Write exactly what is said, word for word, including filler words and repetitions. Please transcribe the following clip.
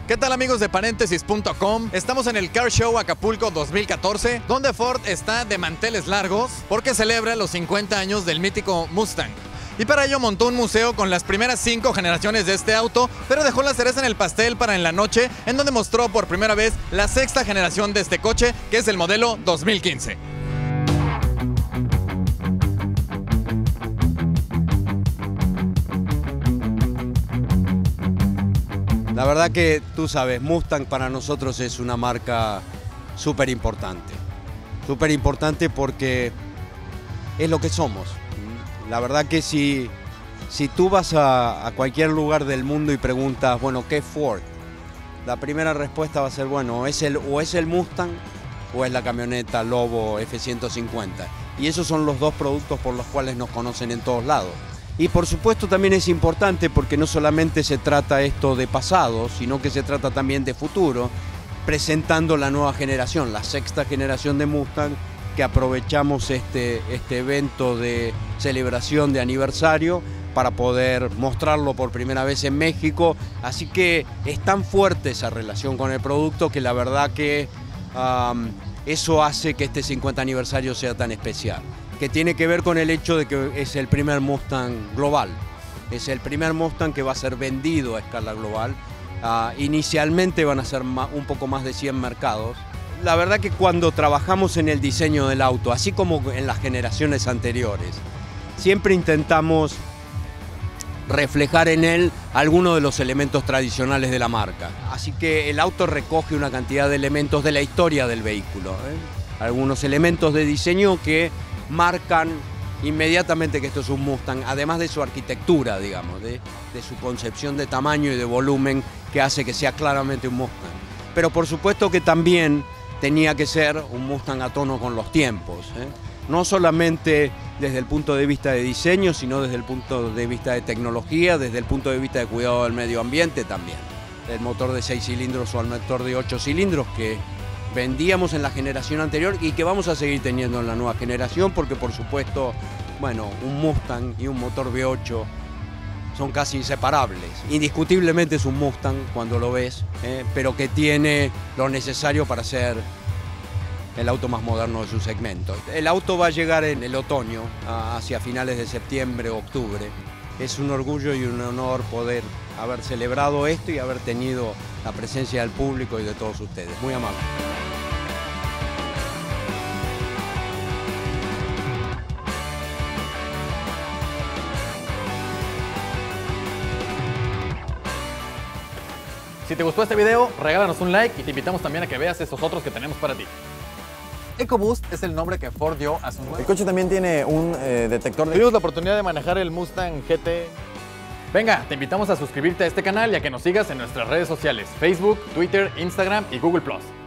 ¿Qué tal, amigos de paréntesis punto com? Estamos en el Car Show Acapulco dos mil catorce, donde Ford está de manteles largos porque celebra los cincuenta años del mítico Mustang. Y para ello montó un museo con las primeras cinco generaciones de este auto, pero dejó la cereza en el pastel para en la noche, en donde mostró por primera vez la sexta generación de este coche, que es el modelo dos mil quince. La verdad que tú sabes, Mustang para nosotros es una marca súper importante. Súper importante porque es lo que somos. La verdad que si, si tú vas a, a cualquier lugar del mundo y preguntas, bueno, ¿qué es Ford? La primera respuesta va a ser, bueno, es el, o es el Mustang o es la camioneta Lobo F ciento cincuenta. Y esos son los dos productos por los cuales nos conocen en todos lados. Y por supuesto también es importante porque no solamente se trata esto de pasado, sino que se trata también de futuro, presentando la nueva generación, la sexta generación de Mustang, que aprovechamos este, este evento de celebración de aniversario para poder mostrarlo por primera vez en México. Así que es tan fuerte esa relación con el producto que la verdad que um, eso hace que este cincuenta aniversario sea tan especial, que tiene que ver con el hecho de que es el primer Mustang global, es el primer Mustang que va a ser vendido a escala global. Uh, inicialmente van a ser un poco más de cien mercados. La verdad que cuando trabajamos en el diseño del auto, así como en las generaciones anteriores, siempre intentamos reflejar en él algunos de los elementos tradicionales de la marca. Así que el auto recoge una cantidad de elementos de la historia del vehículo, ¿eh? Algunos elementos de diseño que marcan inmediatamente que esto es un Mustang, además de su arquitectura, digamos, de, de su concepción de tamaño y de volumen que hace que sea claramente un Mustang. Pero por supuesto que también tenía que ser un Mustang a tono con los tiempos, ¿eh? No solamente desde el punto de vista de diseño, sino desde el punto de vista de tecnología, desde el punto de vista de cuidado del medio ambiente también. El motor de seis cilindros o el motor de ocho cilindros que vendíamos en la generación anterior y que vamos a seguir teniendo en la nueva generación, porque por supuesto, bueno, un Mustang y un motor V ocho son casi inseparables. Indiscutiblemente es un Mustang cuando lo ves, eh, pero que tiene lo necesario para ser el auto más moderno de su segmento. El auto va a llegar en el otoño, hacia finales de septiembre o octubre. Es un orgullo y un honor poder haber celebrado esto y haber tenido la presencia del público y de todos ustedes. Muy amable. Si te gustó este video, regálanos un like y te invitamos también a que veas estos otros que tenemos para ti. EcoBoost es el nombre que Ford dio a su nuevo. El coche también tiene un eh, detector de... Tuvimos la oportunidad de manejar el Mustang G T. Venga, te invitamos a suscribirte a este canal y a que nos sigas en nuestras redes sociales: Facebook, Twitter, Instagram y Google plus.